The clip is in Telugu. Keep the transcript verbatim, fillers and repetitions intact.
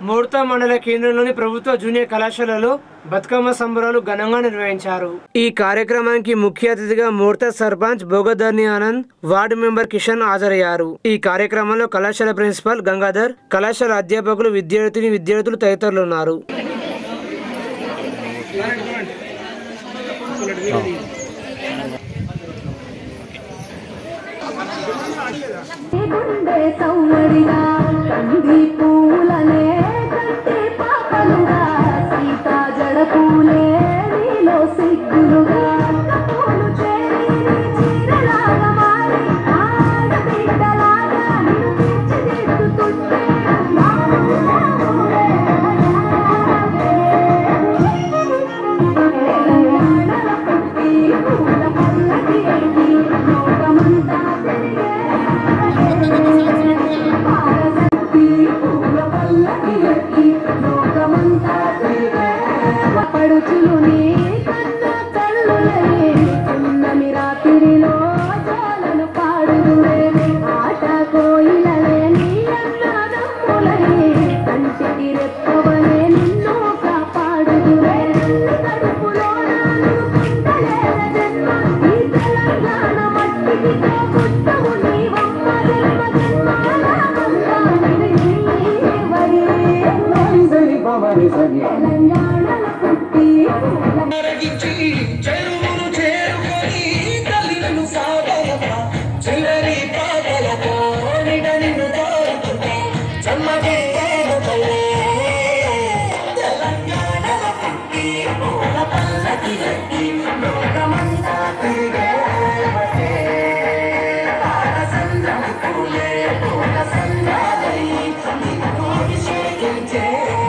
మూర్తా మండల కేంద్రంలోని ప్రభుత్వ జూనియర్ కళాశాలలో బతుకమ్మ సంబరాలు ఘనంగా నిర్వహించారు। ఈ కార్యక్రమానికి ముఖ్య అతిథిగా మూర్తా సర్పంచ్ భోగధర్ని ఆనంద్, వార్డు మెంబర్ కిషన్ హాజరయ్యారు। ఈ కార్యక్రమంలో కళాశాల ప్రిన్సిపల్ గంగాధర్, కళాశాల అధ్యాపకులు, విద్యార్థిని విద్యార్థులు తదితరులు ఉన్నారు। Yeah.